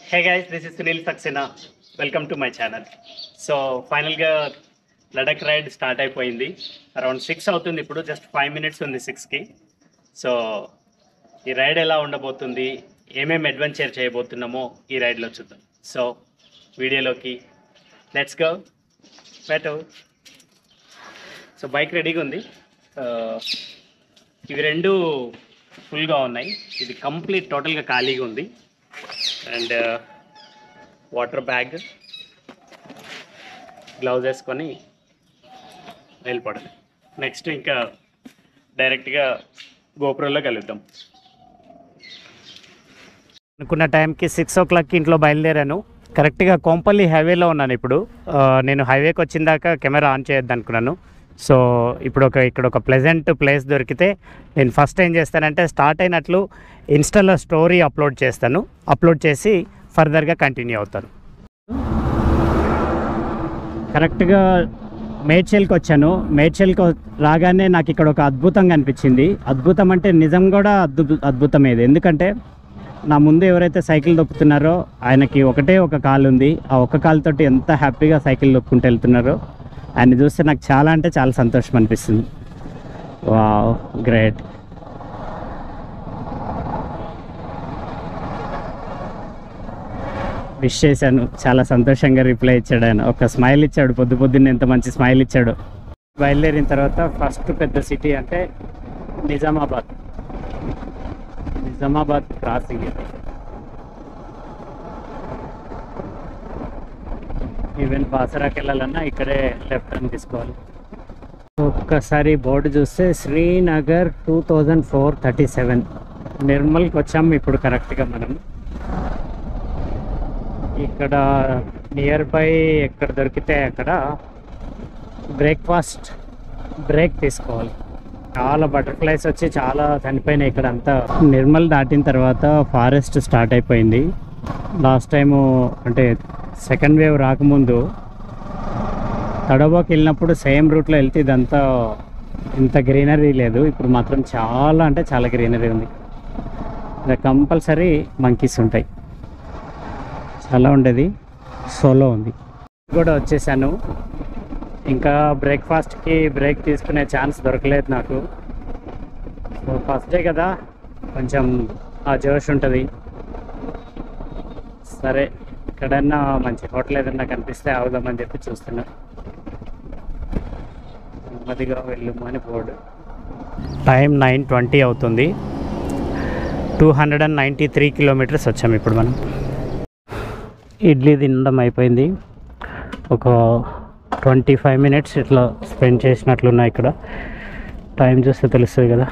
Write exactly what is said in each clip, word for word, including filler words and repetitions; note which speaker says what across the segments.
Speaker 1: Hey guys, this is Sunil Saxena. Welcome to my channel. So final ga Ladakh ride start అయిపోయింది. Around six అవుతుంది ఇప్పుడు, just five minutes ఉంది సిక్స్కి. So ఈ ride ఎలా ఉండబోతుంది, ఏమేమి అడ్వెంచర్ చేయబోతున్నామో ఈ రైడ్లో చూద్దాం. సో వీడియోలోకి లెట్స్ గో. బెటో. సో బైక్ రెడీగా ఉంది. ఇవి రెండు ఫుల్గా ఉన్నాయి, ఇది కంప్లీట్ టోటల్గా ఖాళీగా ఉంది. అండ్ వాటర్ బ్యాగ్, గ్లౌజ్ వేసుకొని వెళ్ళిపోవడం. నెక్స్ట్ ఇంకా డైరెక్ట్గా గోపురంలో కలుద్దాం. అనుకున్న టైంకి సిక్స్ ఓ క్లాక్కి ఇంట్లో బయలుదేరాను. కరెక్ట్గా కోంపల్లి హైవేలో ఉన్నాను ఇప్పుడు. నేను హైవేకి వచ్చిన దాకా కెమెరా ఆన్ చేయొద్దు అనుకున్నాను. సో ఇప్పుడు ఒక ఇక్కడ ఒక ప్లెజెంట్ ప్లేస్ దొరికితే నేను ఫస్ట్ ఏం చేస్తానంటే స్టార్ట్ అయినట్లు ఇన్స్టాలో స్టోరీ అప్లోడ్ చేస్తాను. అప్లోడ్ చేసి ఫర్దర్గా కంటిన్యూ అవుతాను. కరెక్ట్గా మేడ్చల్కి వచ్చాను. మేడ్చల్కి రాగానే నాకు ఇక్కడ ఒక అద్భుతంగా అనిపించింది. అద్భుతం అంటే నిజం కూడా అద్భుత అద్భుతమేది ఎందుకంటే నా ముందు ఎవరైతే సైకిల్ దొక్కుతున్నారో ఆయనకి ఒకటే ఒక కాలు ఉంది. ఆ ఒక్క కాలుతోటి ఎంత హ్యాపీగా సైకిల్ దొక్కుంటూ వెళ్తున్నారో ఆయన చూస్తే నాకు చాలా అంటే చాలా సంతోషం అనిపిస్తుంది. Wow, great. విష్ చేశాను, చాలా సంతోషంగా రిప్లై ఇచ్చాడు ఆయన. ఒక స్మైల్ ఇచ్చాడు, పొద్దు పొద్దున్న ఎంత మంచి స్మైల్ ఇచ్చాడు. బయలుదేరిన తర్వాత ఫస్ట్ పెద్ద సిటీ అంటే నిజామాబాద్. నిజామాబాద్ క్రాసింగ్ ఇది. ఈవెన్ బాసరాకి వెళ్ళాలన్నా ఇక్కడే లెఫ్ట్ టర్న్ తీసుకోవాలి. ఒక్కసారి బోర్డు చూస్తే Srinagar two thousand four thirty seven నిర్మల్కి వచ్చాము ఇప్పుడు కరెక్ట్గా మనం. ఇక్కడ నియర్ బై ఎక్కడ దొరికితే అక్కడ బ్రేక్ఫాస్ట్ బ్రేక్ తీసుకోవాలి. చాలా బటర్ఫ్లైస్ వచ్చి చాలా చనిపోయినాయి ఇక్కడ అంతా. నిర్మల్ దాటిన తర్వాత ఫారెస్ట్ స్టార్ట్ అయిపోయింది. లాస్ట్ టైము అంటే సెకండ్ వేవ్ రాకముందు తడోబాకి వెళ్ళినప్పుడు సేమ్ రూట్లో వెళ్తే ఇదంతా ఇంత గ్రీనరీ లేదు. ఇప్పుడు మాత్రం చాలా అంటే చాలా గ్రీనరీ ఉంది. ఇక్కడ కంపల్సరీ మంకీస్ ఉంటాయి, చాలా ఉండేది. సోలో ఉంది కూడా వచ్చేసాను. ఇంకా బ్రేక్ఫాస్ట్కి బ్రేక్ తీసుకునే ఛాన్స్ దొరకలేదు నాకు. సో ఫస్ట్ డే కదా, కొంచెం ఆ జోష్ ఉంటుంది. సరే ఎక్కడన్నా మంచి హోటల్ ఏదన్నా కనిపిస్తే ఆగుదామని చెప్పి చూస్తున్నా. నెమ్మదిగా వెళ్ళము అని బోర్డు. టైం నైన్ ట్వంటీ అవుతుంది. Two hundred and ninety three kilometres వచ్చాము ఇప్పుడు మనం. ఇడ్లీ తినడం అయిపోయింది. ఒక ట్వంటీ ఫైవ్ మినిట్స్ ఇట్లా స్పెండ్ చేసినట్లున్నాయి ఇక్కడ. టైం చూస్తే తెలుస్తుంది కదా,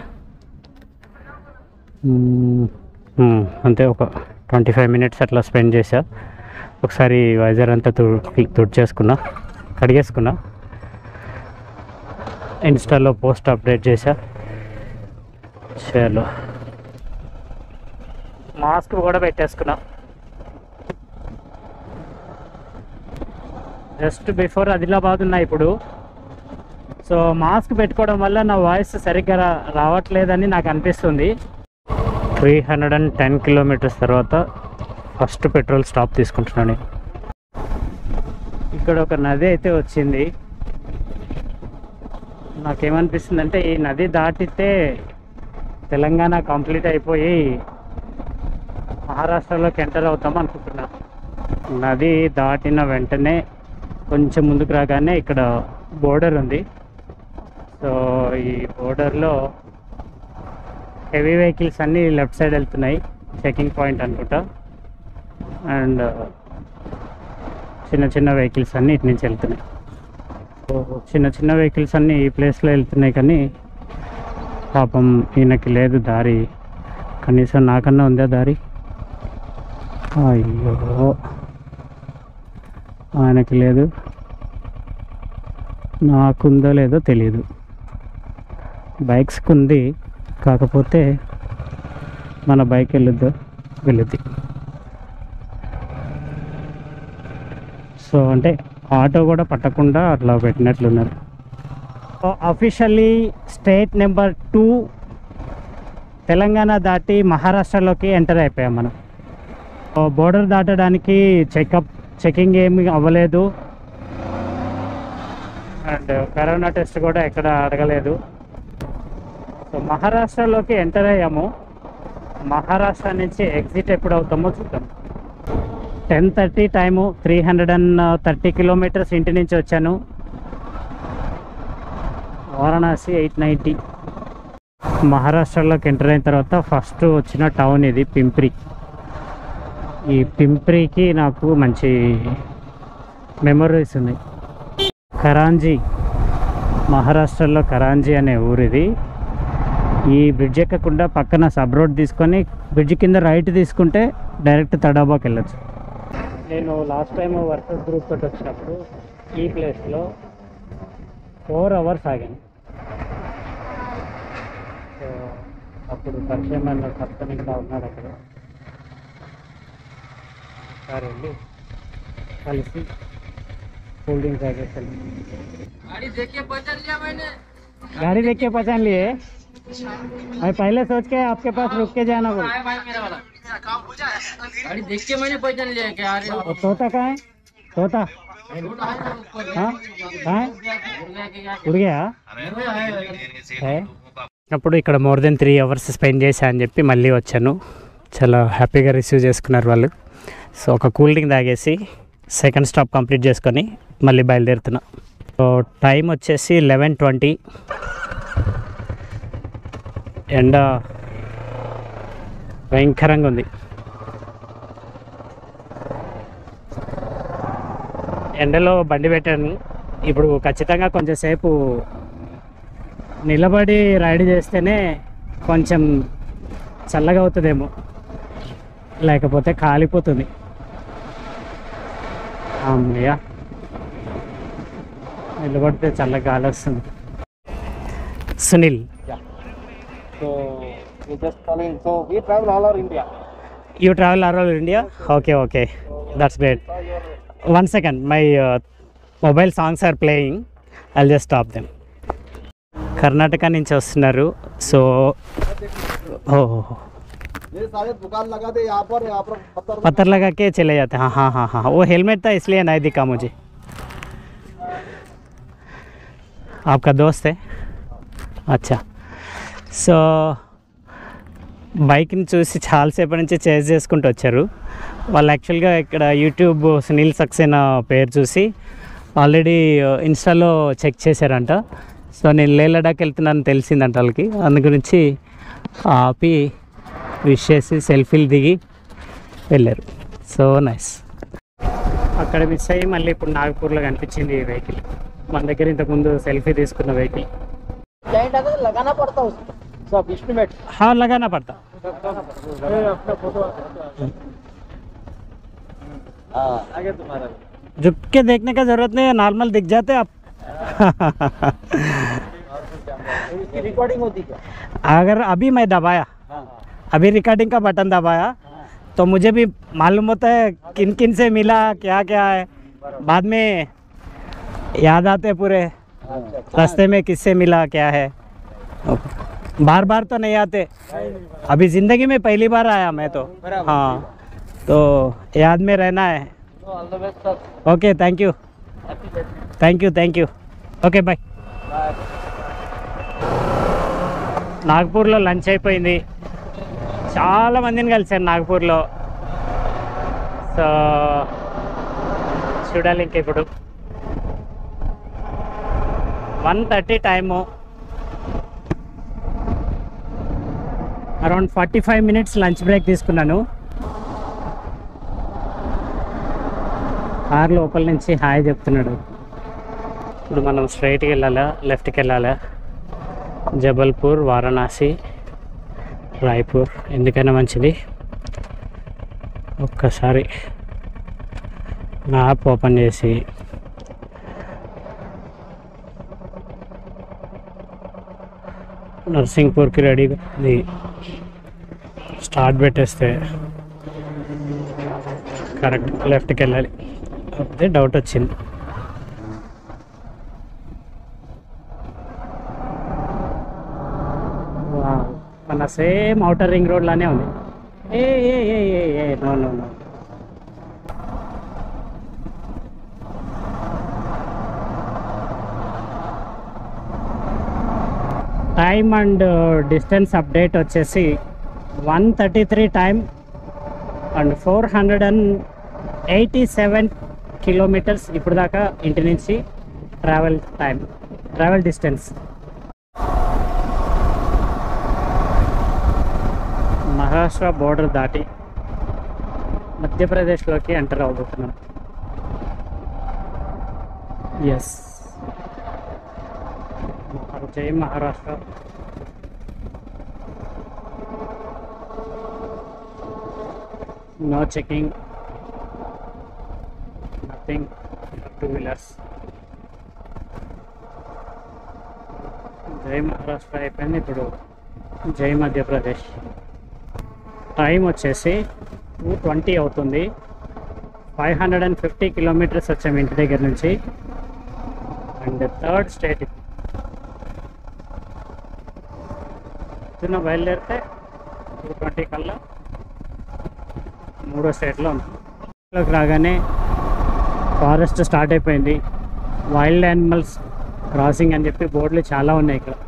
Speaker 1: అంతే. ఒక ట్వంటీ ఫైవ్ మినిట్స్ అట్లా స్పెండ్ చేసా. ఒకసారి వైజర్ అంతా తు తుడిచేసుకున్నా, కడిగేసుకున్నా. ఇన్స్టాలో పోస్ట్ అప్డేట్ చేసా. చలో, మాస్క్ కూడా పెట్టేసుకున్నా. జస్ట్ బిఫోర్ ఆదిలాబాద్ ఉన్నా ఇప్పుడు. సో మాస్క్ పెట్టుకోవడం వల్ల నా వాయిస్ సరిగ్గా రా రావట్లేదని నాకు అనిపిస్తుంది. Three hundred and ten kilometres తర్వాత ఫస్ట్ పెట్రోల్ స్టాప్ తీసుకుంటున్నాను. ఇక్కడ ఒక నది అయితే వచ్చింది. నాకేమనిపిస్తుంది అంటే ఈ నది దాటితే తెలంగాణ కంప్లీట్ అయిపోయి మహారాష్ట్రలోకి ఎంటర్ అవుతాం అనుకుంటున్నా. నది దాటిన వెంటనే కొంచెం ముందుకు రాగానే ఇక్కడ బోర్డర్ ఉంది. సో ఈ బోర్డర్లో హెవీ వెహికల్స్ అన్నీ లెఫ్ట్ సైడ్ వెళ్తున్నాయి, చెకింగ్ పాయింట్ అనుకుంటా. అండ్ చిన్న చిన్న వెహికల్స్ అన్నీ ఇటు నుంచి వెళ్తున్నాయి. సో చిన్న చిన్న వెహికల్స్ అన్నీ ఈ ప్లేస్లో వెళ్తున్నాయి, కానీ పాపం ఈయనకి లేదు దారి. కనీసం నాకన్నా ఉందా దారి? అయ్యో, ఆయనకి లేదు, నాకుందో లేదో తెలియదు. బైక్స్కి ఉంది, కాకపోతే మన బైక్ వెళ్ళొద్దు వెళ్ళుద్ది. సో అంటే ఆటో కూడా పట్టకుండా అట్లా పెట్టినట్లున్నారు. Officially state number two Telangana దాటి మహారాష్ట్రలోకి ఎంటర్ అయిపోయాం మనం. బోర్డర్ దాటడానికి చెకప్ చెకింగ్ ఏమి అవ్వలేదు, అండ్ కరోనా టెస్ట్ కూడా ఎక్కడ అడగలేదు. సో మహారాష్ట్రలోకి ఎంటర్ అయ్యాము. మహారాష్ట్ర నుంచి ఎగ్జిట్ ఎప్పుడు అవుతామో చూద్దాం. Ten thirty time, three hundred and thirty kilometres ఇంటి నుంచి వచ్చాను. Varanasi eight ninety. మహారాష్ట్రలోకి ఎంటర్ అయిన తర్వాత ఫస్ట్ వచ్చిన టౌన్ ఇది పింప్రి. ఈ పింప్రికి నాకు మంచి మెమరీస్ ఉన్నాయి. కరాంజీ, మహారాష్ట్రలో కరాంజీ అనే ఊరు ఇది. ఈ బ్రిడ్జ్ ఎక్కకుండా పక్కన సబ్ రోడ్ తీసుకొని బ్రిడ్జ్ కింద రైట్ తీసుకుంటే డైరెక్ట్ తడాబాకి వెళ్ళచ్చు. నేను లాస్ట్ టైం వర్కర్స్ గ్రూప్ తోటి వచ్చినప్పుడు ఈ ప్లేస్లో ఫోర్ అవర్స్ ఆగాను. సో అప్పుడు పరిచయం అన్న పర్సన్ ఇంకా ఉన్నాడు అక్కడ. సరే వెళ్ళి కలిసి కూల్ ड्रिंक తాగేసి गाड़ी देख के पहचान लिया मैंने गाड़ी देख के पहचान लिए मैं पहले सोच के आपके पास रुक के जाना बोल गाड़ी देख के मैंने पहचान लिया क्या अरे तोता कहाँ है तोता हाँ कहाँ उड़ गया है అప్పుడు ఇక్కడ more than three hours spend చేశా అని చెప్పి మళ్ళీ వచ్చాను. చాలా హ్యాపీగా రిసీవ్ చేసుకున్నారు వాళ్ళు. సో ఒక కూల్ డ్రింక్ తాగేసి సెకండ్ స్టాప్ కంప్లీట్ చేసుకొని మళ్ళీ బయలుదేరుతున్నా. సో టైం వచ్చేసి లెవెన్ ట్వంటీ. ఎండ భయంకరంగా ఉంది. ఎండలో బండి పెట్టాను. ఇప్పుడు ఖచ్చితంగా కొంచెంసేపు నిలబడి రైడ్ చేస్తేనే కొంచెం చల్లగా అవుతుందేమో, లేకపోతే కాలిపోతుంది. అమ్మయ్య, నిలబడితే చల్లగా గాలి వస్తుంది. Sunil,
Speaker 2: So we just calling. So we travel all over India.
Speaker 1: you travel all over India? Okay, okay, that's great. One second, my uh, mobile songs are playing. I'll just stop them. Karnataka నుంచి వస్తున్నారు. So ఓహో
Speaker 2: ये सारे दुकान लगा दे यहाँ पर यहाँ पर पत्थर
Speaker 1: पत्थर लगा के चले जाते हैं. हाँ हाँ हाँ हाँ वो हेलमेट था इसलिए नहीं दिखा मुझे. आपका दोस्त है? अच्छा. సో బైక్ని చూసి చాలాసేపటి నుంచి చేజ్ చేసుకుంటూ వచ్చారు వాళ్ళు. యాక్చువల్గా ఇక్కడ యూట్యూబ్ సునీల్ సక్సేనా పేరు చూసి ఆల్రెడీ ఇన్స్టాలో చెక్ చేశారంట. సో నేను లే లడాక్ వెళ్తున్నాను తెలిసిందంట వాళ్ళకి. అందు గురించి ఆపి విష్ చేసి సెల్ఫీలు దిగి వెళ్ళారు. So nice. అక్కడ మిస్ అయ్యి మళ్ళీ ఇప్పుడు నాగపూర్లో కనిపించింది ఈ వెహికల్. మన దగ్గర ఇంతకుముందు సెల్ఫీ తీసుకున్న వెహికల్.
Speaker 2: लगाना पड़ता है उसको सब एस्टिमेट.
Speaker 1: हाँ लगाना पड़ता.
Speaker 2: अपना फोटो हाँ आगे तुम्हारा
Speaker 1: झुक के देखने का जरूरत नहीं है, नॉर्मल दिख जाते आप.
Speaker 2: इसकी रिकॉर्डिंग होती क्या?
Speaker 1: अगर अभी मैं दबाया, अभी रिकॉर्डिंग का बटन दबाया तो मुझे भी मालूम होता है किन किन से मिला, क्या क्या है. बाद में याद आते पूरे रास्ते में किससे मिला क्या है. बार बार तो नहीं आते, अभी ज़िंदगी में पहली बार आया मैं तो. हाँ तो याद में रहना है. Okay thank you thank you thank you okay bye. నాగపూర్లో లంచ్ అయిపోయింది. చాలా మందిని కలిసాను నాగపూర్లో. సో చూడాలి ఇంక. ఇప్పుడు one thirty time, around forty five minutes lunch break తీసుకున్నాను. కార్ లోపల నుంచి హాయ్ చెప్తున్నాడు. ఇప్పుడు మనం స్ట్రైట్కి వెళ్ళాలా లెఫ్ట్కి వెళ్ళాలా? జబల్పూర్, వారణాసి, రాయ్పూర్ ఎందుకైనా మంచిది. ఒక్కసారి మ్యాప్ ఓపెన్ చేసి నర్సింగ్పూర్కి రెడీగా ఇది స్టార్ట్ పెట్టేస్తే కరెక్ట్ లెఫ్ట్కి వెళ్ళాలి. అదే డౌట్ వచ్చింది. మన సేమ్ అవుటర్ రింగ్ రోడ్ లానే ఉంది. ఏ ఏ ఏ ఏ no no no time and distance update వచ్చేసి one thirty three time and four hundred and eighty seven kilometres ఇప్పుడు దాకా ఇంటి నుంచి travel time travel distance. Maharashtra border దాటి మధ్యప్రదేశ్లోకి ఎంటర్ అవబోతున్నాం. Yes, Jai Maharashtra. No checking, nothing, two wheelers. Jai Maharashtra అయిపోయింది, ఇప్పుడు జై మధ్యప్రదేశ్. టైం వచ్చేసి టూ ట్వంటీ అవుతుంది. Five hundred and fifty kilometres వచ్చాము ఇంటి దగ్గర నుంచి. అండ్ థర్డ్ స్టేట్ చిన్న బయలుదేరితే టూ ట్వంటీ కల్లా మూడో స్టేట్లో ఉంటుంది. లోకి రాగానే ఫారెస్ట్ స్టార్ట్ అయిపోయింది. వైల్డ్ యానిమల్స్ క్రాసింగ్ అని చెప్పి బోర్డులు చాలా ఉన్నాయి ఇక్కడ.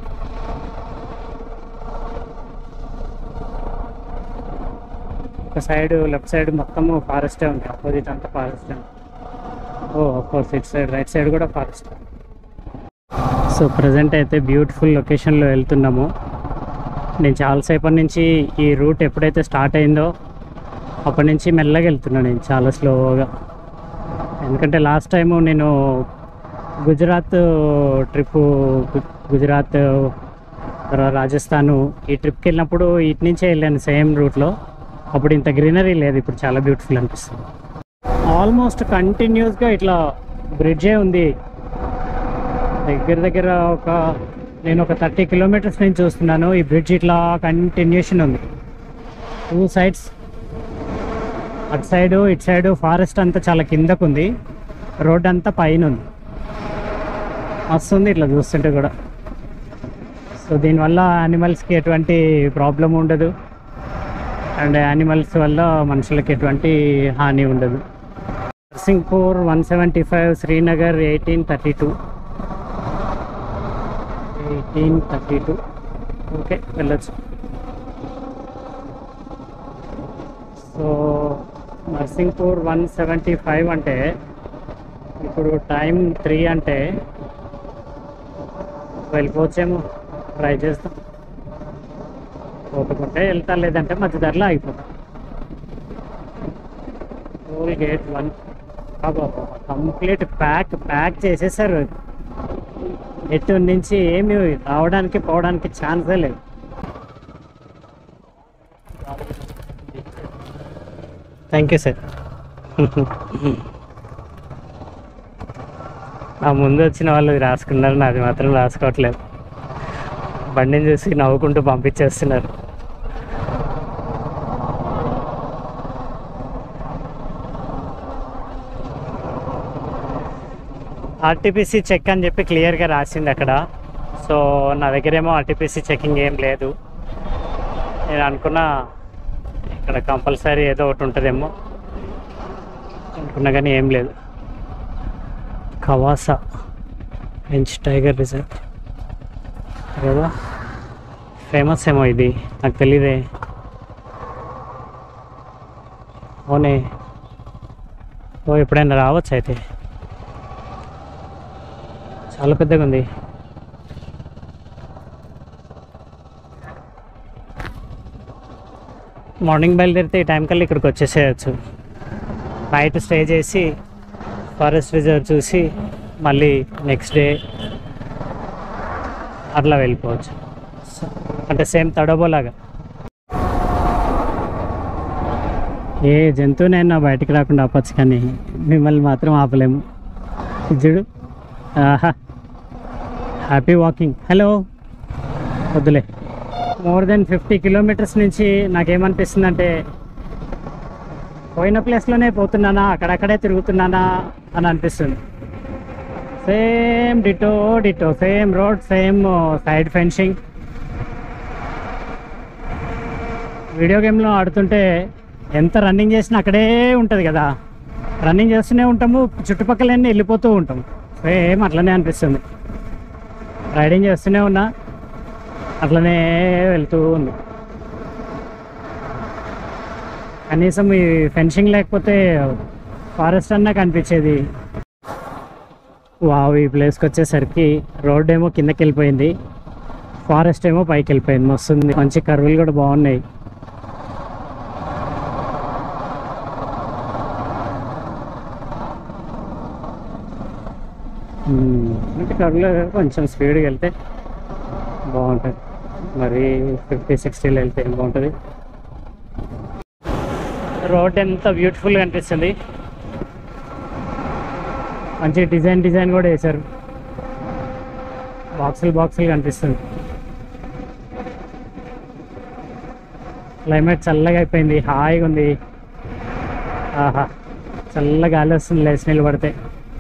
Speaker 1: ఒక సైడ్ లెఫ్ట్ సైడ్ మొత్తము ఫారెస్టే ఉంది, అపోజిట్ అంతా ఫారెస్టే ఉంది. ఓ కోర్స్ ఇట్ సైడ్ రైట్ సైడ్ కూడా ఫారెస్ట్. సో ప్రజెంట్ అయితే బ్యూటిఫుల్ లొకేషన్లో వెళ్తున్నాము. నేను చాలాసేపటి నుంచి ఈ రూట్ ఎప్పుడైతే స్టార్ట్ అయిందో అప్పటి నుంచి మెల్లగా వెళ్తున్నాను నేను, చాలా స్లోగా. ఎందుకంటే లాస్ట్ టైము నేను గుజరాత్ ట్రిప్పు, గుజరాత్ తర్వాత రాజస్థాను ఈ ట్రిప్కి వెళ్ళినప్పుడు ఇటు నుంచే వెళ్ళాను సేమ్ రూట్లో. అప్పుడు ఇంత గ్రీనరీ లేదు, ఇప్పుడు చాలా బ్యూటిఫుల్ అనిపిస్తుంది. ఆల్మోస్ట్ కంటిన్యూస్గా ఇట్లా బ్రిడ్జే ఉంది. దగ్గర దగ్గర ఒక నేను ఒక థర్టీ కిలోమీటర్స్ నుంచి చూస్తున్నాను. ఈ బ్రిడ్జ్ ఇట్లా కంటిన్యూషన్ ఉంది, టూ సైడ్స్, అటు సైడు ఇటు సైడు. ఫారెస్ట్ అంతా చాలా కిందకు ఉంది, రోడ్ అంతా పైన ఉంది. వస్తుంది ఇట్లా చూస్తుంటే కూడా. సో దీనివల్ల యానిమల్స్కి ఎటువంటి ప్రాబ్లం ఉండదు, అండ్ యానిమల్స్ వల్ల మనుషులకి ఎటువంటి హాని ఉండదు. Narsinghpur one seventy five, Srinagar eighteen thirty two eighteen thirty two okay వెళ్ళచ్చు. So Narsinghpur one seventy five అంటే ఇప్పుడు టైం త్రీ అంటే వెళ్ళిపోవచ్చేమో, ట్రై చేస్తాం. పోకుంటే వెళ్తా, లేదంటే మధ్య ధరలో అయిపోతాం. Toll gate one complete pack pack చేసేసారు. ఎటు నుంచి ఏమి రావడానికి పోవడానికి ఛాన్సే లేదు. Thank you sir. ఆ ముందు వచ్చిన వాళ్ళు రాసుకున్నారు, నాది మాత్రం రాసుకోవట్లేదు. బండిని చూసి నవ్వుకుంటూ పంపించేస్తున్నారు. ఆర్టీపీసీ చెక్ అని చెప్పి క్లియర్గా రాసింది అక్కడ. సో నా దగ్గరేమో ఆర్టీపీసీ చెకింగ్ ఏం లేదు. నేను అనుకున్నా ఇక్కడ కంపల్సరీ ఏదో ఒకటి ఉంటుందేమో అనుకున్నా, కానీ ఏం లేదు. కవాసా ఫ్రెంచ్ టైగర్ రిజర్వ్ కదా, ఫేమస్ ఏమో ఇది, నాకు తెలీదే. ఓనే, ఓ ఎప్పుడైనా రావచ్చు అయితే. చాలా పెద్దగా ఉంది. మార్నింగ్ బయలుదేరితే ఈ టైం కల్లా ఇక్కడికి వచ్చేసేయచ్చు. నైట్ స్టే చేసి ఫారెస్ట్ రిజర్వ్ చూసి మళ్ళీ నెక్స్ట్ డే అట్లా వెళ్ళిపోవచ్చు. అంటే సేమ్ తడబోలాగా. ఏ జంతువునైనా బయటికి రాకుండా ఆపచ్చు, కానీ మిమ్మల్ని మాత్రం ఆపలేము. చూడు, ఆహా, హ్యాపీ వాకింగ్. హలో, వద్దులే. మోర్ దెన్ ఫిఫ్టీ కిలోమీటర్స్ నుంచి నాకేమనిపిస్తుంది అంటే పోయిన ప్లేస్లోనే పోతున్నానా, అక్కడక్కడే తిరుగుతున్నానా అని అనిపిస్తుంది. Same ditto ditto, same road, same side fencing. Video గేమ్లో ఆడుతుంటే ఎంత రన్నింగ్ చేసినా అక్కడే ఉంటుంది కదా, రన్నింగ్ చేస్తూనే ఉంటాము, చుట్టుపక్కలన్నీ వెళ్ళిపోతూ ఉంటాం. సేమ్ అట్లనే అనిపిస్తుంది. రైడింగ్ చేస్తూనే ఉన్నా, అట్లనే వెళ్తూ ఉంది. కనీసం ఈ ఫెన్సింగ్ లేకపోతే ఫారెస్ట్ అన్నా కనిపించేది. వావ్, ఈ ప్లేస్కి వచ్చేసరికి రోడ్ ఏమో కిందకి వెళ్ళిపోయింది, ఫారెస్ట్ ఏమో పైకి వెళ్ళిపోయింది. వస్తుంది మంచి కర్వ్లు కూడా బాగున్నాయి. అంటే కర్వ్లో కొంచెం స్పీడ్గా వెళ్తే బాగుంటుంది, మరి ఫిఫ్టీ సిక్స్టీలో వెళ్తే ఏం బాగుంటుంది. రోడ్ ఎంత బ్యూటిఫుల్గా అనిపిస్తుంది. మంచి డిజైన్ డిజైన్ కూడా వేశారు, బాక్సులు బాక్సులు కనిపిస్తుంది. క్లైమేట్ చల్లగా అయిపోయింది, హాయిగా ఉంది. ఆహా, చల్ల గాలి వస్తుంది లేచి నిలబడితే.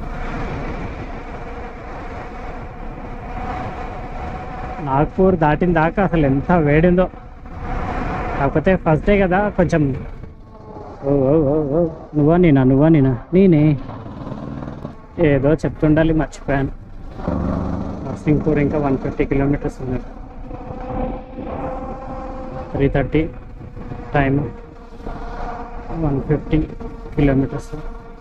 Speaker 1: నాగ్పూర్ దాటిన దాకా అసలు ఎంత వేడిందో. కాకపోతే ఫస్ట్ డే కదా కొంచెం. ఓ ఓ ఓ ఓ నువ్వా నేనా నువ్వా నేనా నేనే ఏదో చెప్తుండాలి, మర్చిపోయాను. నర్సింగ్పూర్ ఇంకా వన్ ఫిఫ్టీ కిలోమీటర్స్ ఉంది. Three thirty time, one fifty kilometres.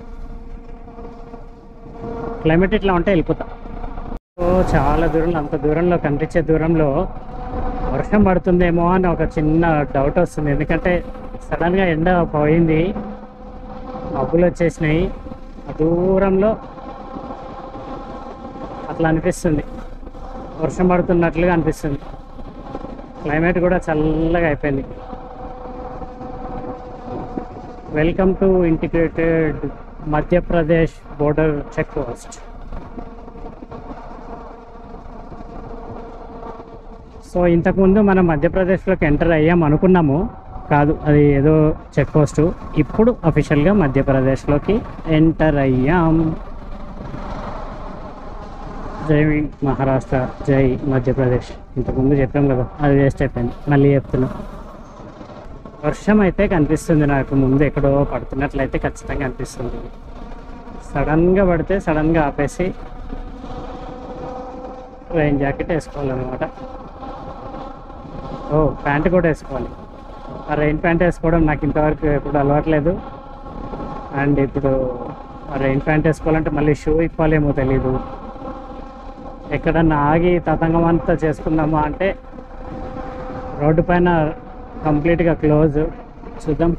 Speaker 1: Climate ఇట్లా ఉంటే వెళ్ళిపోతా. ఓ చాలా దూరంలో, అంత దూరంలో కనిపించే దూరంలో వర్షం పడుతుందేమో అని ఒక చిన్న డౌట్ వస్తుంది. ఎందుకంటే సడన్గా ఎండ పోయింది, మబ్బులు వచ్చేసినాయి. ఆ దూరంలో అట్లా అనిపిస్తుంది, వర్షం పడుతున్నట్లుగా అనిపిస్తుంది. క్లైమేట్ కూడా చల్లగా అయిపోయింది. Welcome to integrated Madhya Pradesh border check post. So ఇంతకుముందు మనం మధ్యప్రదేశ్లోకి ఎంటర్ అయ్యాం అనుకున్నాము, కాదు, అది ఏదో చెక్ పోస్టు. ఇప్పుడు అఫీషియల్గా మధ్యప్రదేశ్లోకి ఎంటర్ అయ్యాం. జై మహారాష్ట్ర, జై మధ్యప్రదేశ్. ఇంతకుముందు చెప్పాం కదా, అది వేస్ట్ అయిపోయింది, మళ్ళీ చెప్తున్నాం. వర్షం అయితే కనిపిస్తుంది నాకు, ముందు ఎక్కడో పడుతున్నట్లయితే ఖచ్చితంగా అనిపిస్తుంది. సడన్గా పడితే సడన్గా ఆపేసి రెయిన్ జాకెట్ వేసుకోవాలన్నమాట. ఓ ప్యాంట్ కూడా వేసుకోవాలి. ఆ రెయిన్ ప్యాంట్ వేసుకోవడం నాకు ఇంతవరకు ఎప్పుడు అలవాట్లేదు. అండ్ ఇప్పుడు ఆ రెయిన్ ప్యాంట్ వేసుకోవాలంటే మళ్ళీ షూ ఇప్పాలేమో తెలీదు. ఎక్కడన్నా ఆగి తతంగం అంతా చేసుకుందామా అంటే రోడ్డు పైన కంప్లీట్గా క్లోజ్. చూద్దాం.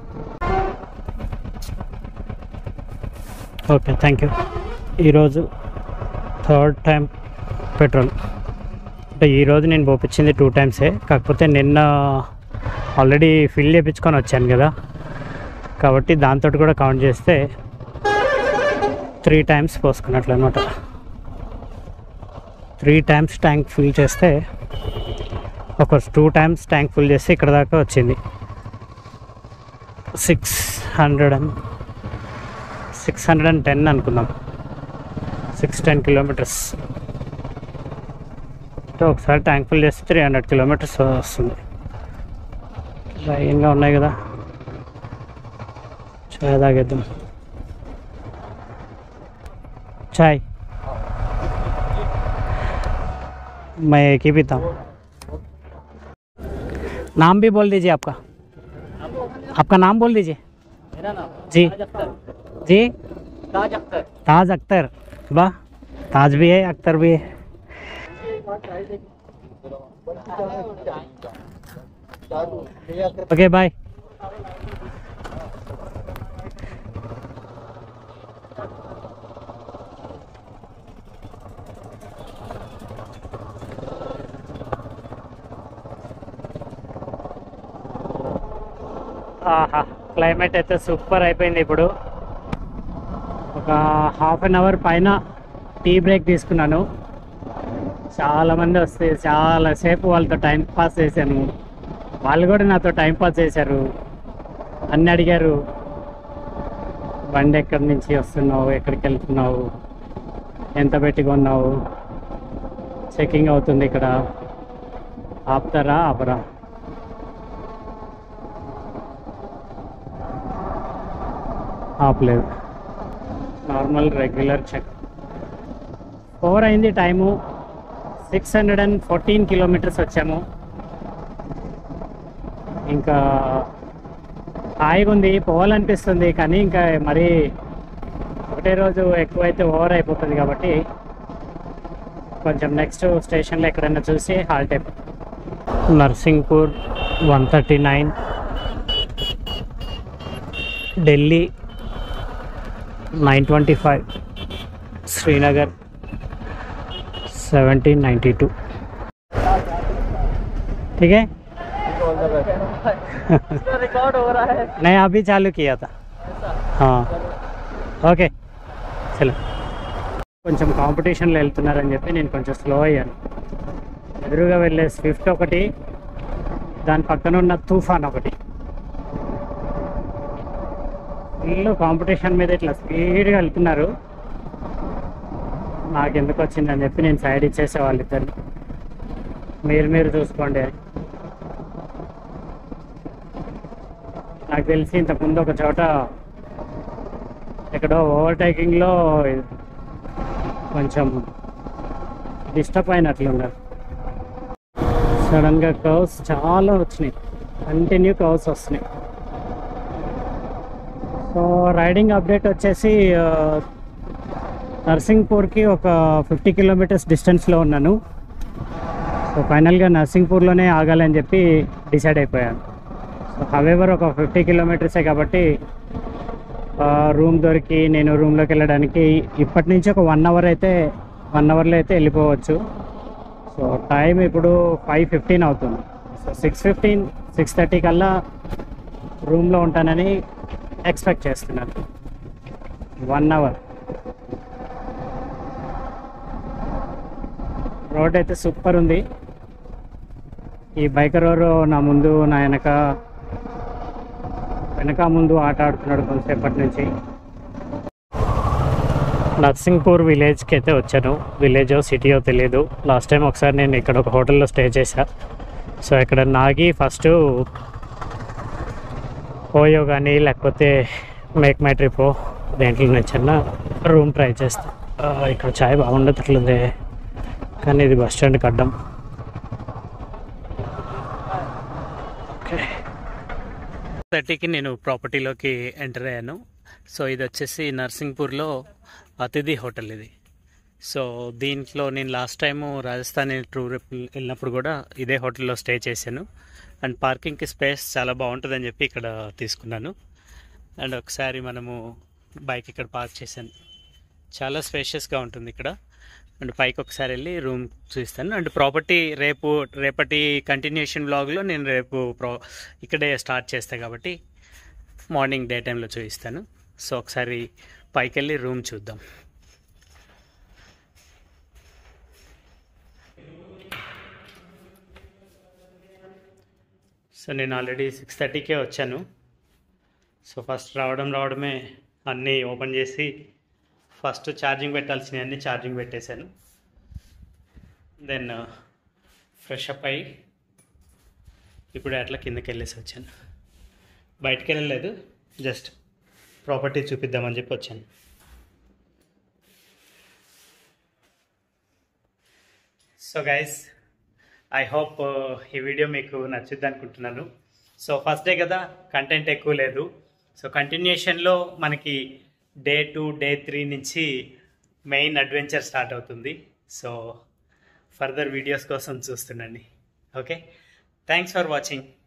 Speaker 1: Okay, thank you. ఈరోజు థర్డ్ టైం పెట్రోల్. అంటే ఈరోజు నేను పోపించింది టూ టైమ్సే, కాకపోతే నిన్న ఆల్రెడీ ఫిల్ చేయించుకొని వచ్చాను కదా, కాబట్టి దాంతో కూడా కౌంట్ చేస్తే త్రీ టైమ్స్ పోసుకున్నట్లు అనమాట. త్రీ టైమ్స్ ట్యాంక్ ఫిల్ చేస్తే, ఒక టూ టైమ్స్ ట్యాంక్ ఫుల్ చేస్తే ఇక్కడ దాకా వచ్చింది. Six hundred and six hundred and ten అనుకుందాం, సిక్స్ టెన్ కిలోమీటర్స్. ఒకసారి ట్యాంక్ ఫుల్ చేస్తే త్రీ హండ్రెడ్ కిలోమీటర్స్ వస్తుంది. లైన్గా ఉన్నాయి కదా, చాయ్ తాగేద్దాం. చాయ్ मैं एक ही पीता हूँ. नाम भी बोल दीजिए आपका. आपका नाम बोल दीजिए.
Speaker 2: मेरा नाम
Speaker 1: जी
Speaker 2: ताज अख्तर.
Speaker 1: जी
Speaker 2: ताज अख्तर.
Speaker 1: ताज अख्तर. वाह, ताज भी है, अख्तर भी है. Okay bye. ఆహా, క్లైమేట్ అయితే సూపర్ అయిపోయింది. ఇప్పుడు ఒక హాఫ్ అన్ అవర్ పైన టీ బ్రేక్ తీసుకున్నాను. చాలామంది వస్తే చాలాసేపు వాళ్ళతో టైం పాస్ చేశాను, వాళ్ళు కూడా నాతో టైం పాస్ చేశారు. అన్నీ అడిగారు, బండి ఎక్కడి నుంచి వస్తున్నావు, ఎక్కడికి వెళ్తున్నావు, ఎంత పెట్టి కొన్నావు, చెకింగ్ అవుతుంది ఇక్కడ, ఆపుతారా ఆపరా. ఆపలేదు, నార్మల్ రెగ్యులర్ చెక్. ఫోర్ అయింది time. Six hundred and fourteen kilometres వచ్చాము. ఇంకా హాయిగా ఉంది, పోవాలనిపిస్తుంది, కానీ ఇంకా మరీ ఒకటే రోజు ఎక్కువైతే ఓవర్ అయిపోతుంది కాబట్టి కొంచెం నెక్స్ట్ స్టేషన్లో ఎక్కడైనా చూసి హాల్ట్ అయిపోతుంది. Narsinghpur one thirty nine, Delhi nine twenty five, Srinagar seventeen ninety two. ठीक है.
Speaker 2: रिकॉर्ड हो रहा है.
Speaker 1: नहीं, अभी चालू किया था. हाँ, ఓకే. చలో. కొంచెం కాంపిటీషన్లో వెళ్తున్నారని చెప్పి నేను కొంచెం స్లో అయ్యాను. ఎదురుగా వెళ్ళే స్విఫ్ట్ ఒకటి, దాని పక్కన ఉన్న తుఫాన్ ఒకటి. ఫుల్ కాంపిటీషన్ మీద ఇట్లా స్పీడ్గా వెళ్తున్నారు. నాకు ఎందుకు వచ్చిందని చెప్పి నేను సైడ్ ఇచ్చేసే వాళ్ళిద్దరు, మీరు మీరు చూసుకోండి. నాకు తెలిసి ఇంతకుముందు ఒక చోట ఎక్కడో ఓవర్టేకింగ్లో కొంచెం డిస్టర్బ్ అయినట్లున్నారు. సడన్గా కర్వ్స్ చాలా వచ్చినాయి, కంటిన్యూ కర్వ్స్ వస్తున్నాయి. సో రైడింగ్ అప్డేట్ వచ్చేసి నర్సింగ్పూర్కి ఒక ఫిఫ్టీ కిలోమీటర్స్ డిస్టెన్స్లో ఉన్నాను. సో ఫైనల్గా నర్సింగ్పూర్లోనే ఆగాలని చెప్పి డిసైడ్ అయిపోయాను. సో హవెవర్ ఒక ఫిఫ్టీ కిలోమీటర్సే కాబట్టి రూమ్ దొరికి నేను రూమ్లోకి వెళ్ళడానికి ఇప్పటి నుంచి ఒక వన్ అవర్ అయితే వన్ అవర్లో అయితే వెళ్ళిపోవచ్చు. సో టైం ఇప్పుడు ఫైవ్ ఫిఫ్టీన్ అవుతుంది. So six fifteen six thirty కల్లా రూమ్లో ఉంటానని ఎక్స్పెక్ట్ చేస్తున్నాను. One hour. రోడ్ అయితే సూపర్ ఉంది. ఈ బైకర్ ఎవరు నా ముందు నా వెనక వెనక ముందు ఆట ఆడుతున్నాడు కొంతసేపటి నుంచి. నర్సింగ్పూర్ విలేజ్కి అయితే వచ్చాను. విలేజో సిటీయో తెలియదు. లాస్ట్ టైం ఒకసారి నేను ఇక్కడ ఒక హోటల్లో స్టే చేశా. సో ఇక్కడ నాగి ఫస్ట్ ఓయో కానీ లేకపోతే మేక్ మై ట్రిప్పో దేంట్లో నచ్చిన రూమ్ ట్రై చేస్తా. ఇక్కడ చాయ్ బాగుండట్లేదే, కానీ ఇది బస్ స్టాండ్కి అడ్డం. ఓకే, థర్టీకి నేను ప్రాపర్టీలోకి ఎంటర్ అయ్యాను. సో ఇది వచ్చేసి నర్సింగ్పూర్లో అతిథి హోటల్ ఇది. సో దీంట్లో నేను లాస్ట్ టైము రాజస్థాన్ టూర్ వెళ్ళినప్పుడు కూడా ఇదే హోటల్లో స్టే చేశాను. అండ్ పార్కింగ్కి స్పేస్ చాలా బాగుంటుందని చెప్పి ఇక్కడ తీసుకున్నాను. అండ్ ఒకసారి మనము బైక్ ఇక్కడ పార్క్ చేశాను. చాలా స్పేషియస్గా ఉంటుంది ఇక్కడ. అండ్ పైకి ఒకసారి వెళ్ళి రూమ్ చూపిస్తాను. అండ్ ప్రాపర్టీ రేపు రేపటి కంటిన్యూషన్ బ్లాగ్లో నేను రేపు ప్రో ఇక్కడే స్టార్ట్ చేస్తాను కాబట్టి మార్నింగ్ డే టైంలో చూపిస్తాను. సో ఒకసారి పైకి వెళ్ళి రూమ్ చూద్దాం. సో నేను ఆల్రెడీ సిక్స్ థర్టీకే వచ్చాను. సో ఫస్ట్ రావడం రావడమే అన్నీ ఓపెన్ చేసి ఫస్ట్ ఛార్జింగ్ పెట్టాల్సినవి అన్నీ ఛార్జింగ్ పెట్టేశాను. దెన్ ఫ్రెష్ అప్ అయ్యి ఇప్పుడు అట్లా కిందకి వెళ్ళేసి వచ్చాను. బయటికి వెళ్ళలేదు, జస్ట్ ప్రాపర్టీ చూపిద్దామని చెప్పి వచ్చాను. సో గైస్, ఐ హోప్ ఈ వీడియో మీకు నచ్చుద్ది అనుకుంటున్నాను. సో ఫస్ట్ డే కదా, కంటెంట్ ఎక్కువ లేదు. సో కంటిన్యూషన్లో మనకి డే టూ డే త్రీ నుంచి మెయిన్ అడ్వెంచర్ స్టార్ట్ అవుతుంది. సో ఫర్దర్ వీడియోస్ కోసం చూస్తుండండి. Okay, thanks for watching.